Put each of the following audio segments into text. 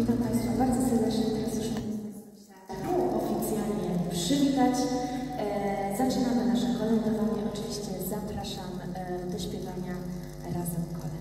Witam Państwa bardzo serdecznie. Teraz już oficjalnie przywitać. Zaczynamy nasze kolędowanie. Oczywiście zapraszam do śpiewania razem kolęd.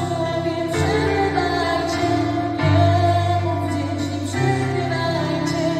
Przybywać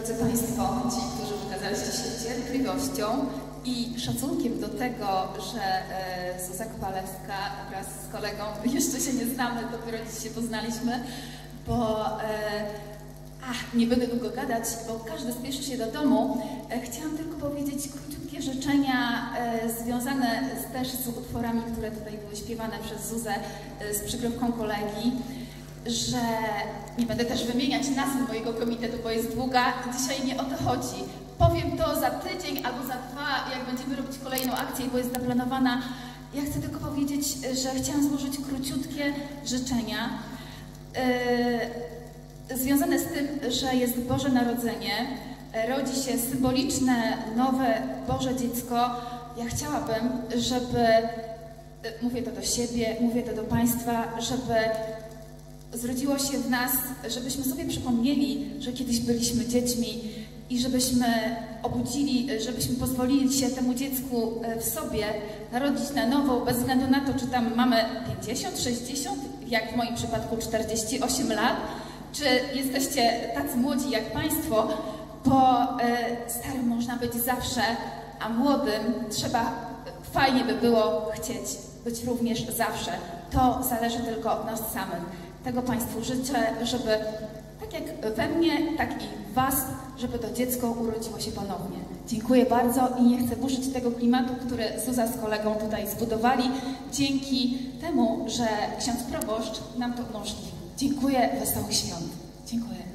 Drodzy Państwo, ci, którzy wykazaliście się cierpliwością i szacunkiem do tego, że Zuza Kowalewska wraz z kolegą jeszcze się nie znamy, dopiero dziś się poznaliśmy, bo nie będę długo gadać, bo każdy spieszy się do domu. Chciałam tylko powiedzieć króciutkie życzenia związane też z utworami, które tutaj były śpiewane przez Zuzę z przygrywką kolegi, że nie będę też wymieniać nazwy mojego komitetu, bo jest długa i dzisiaj nie o to chodzi. Powiem to za tydzień albo za 2, jak będziemy robić kolejną akcję, bo jest zaplanowana. Ja chcę tylko powiedzieć, że chciałam złożyć króciutkie życzenia związane z tym, że jest Boże Narodzenie, rodzi się symboliczne, nowe Boże dziecko. Ja chciałabym, żeby, mówię to do siebie, mówię to do Państwa, żeby zrodziło się w nas, żebyśmy sobie przypomnieli, że kiedyś byliśmy dziećmi i żebyśmy obudzili, żebyśmy pozwolili się temu dziecku w sobie narodzić na nowo, bez względu na to, czy tam mamy 50, 60, jak w moim przypadku 48 lat, czy jesteście tacy młodzi jak Państwo, bo starym można być zawsze, a młodym fajnie by było chcieć być również zawsze. To zależy tylko od nas samych. Tego Państwu życzę, żeby tak jak we mnie, tak i w Was, żeby to dziecko urodziło się ponownie. Dziękuję bardzo i nie chcę burzyć tego klimatu, który Zuza z kolegą tutaj zbudowali, dzięki temu, że ksiądz proboszcz nam to umożliwił. Dziękuję, wesołych świąt. Dziękuję.